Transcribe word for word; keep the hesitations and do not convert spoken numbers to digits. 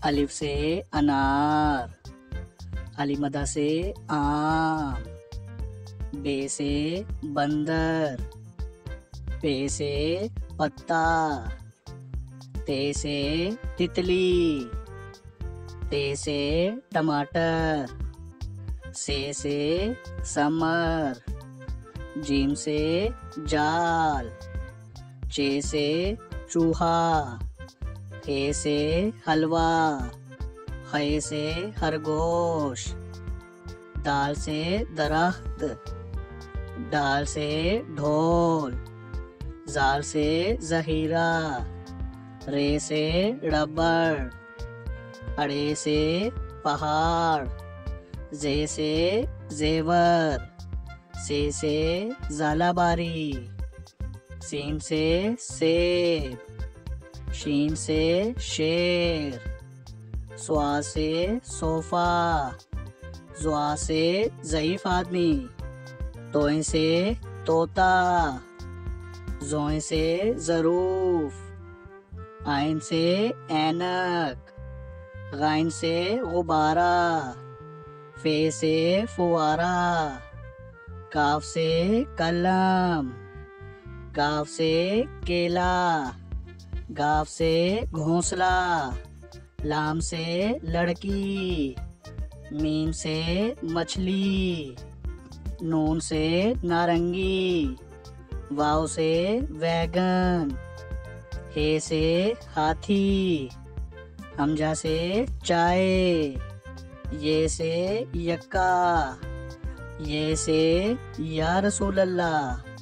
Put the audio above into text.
الف سے انار، علی مدہ سے آم، بے سے بندر، پے سے پتا، تے سے تتلی، تے سے ٹماٹر، سے سے سمر، جیم سے جال، چے سے چوہا، ہے سے حلوہ، خے سے خرگوش، دال سے درخت، ڈال سے ڈھول، زال سے ذخیرہ، رے سے ربڑ، اڑے سے پہاڑ، زے سے زیور، سے سے ژالہ باری، سین سے سیب، شین سے شیر، سوا سے صوفہ، زوا سے ضعیف آدمی، توئیں سے طوطا، زوئیں سے ظروف، آئین سے اینک، غائن سے غبارہ، فے سے فوارہ، کاف سے قلم، کاف سے کیلا، گاف سے گھونسلہ، لام سے لڑکی، میم سے مچھلی، نون سے نارنگی، واو سے ویگن، ہے سے ہاتھی، حمزہ سے چائے، یہ سے یکا، یہ سے یا رسول اللہ۔